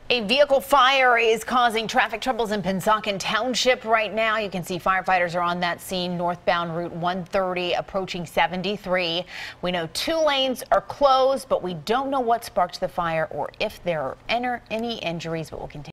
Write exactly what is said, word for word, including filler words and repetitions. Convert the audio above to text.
A vehicle fire is causing traffic troubles in Pennsauken Township right now. You can see firefighters are on that scene northbound Route one thirty approaching seventy-three. We know two lanes are closed, but we don't know what sparked the fire or if there are any injuries, but we'll continue.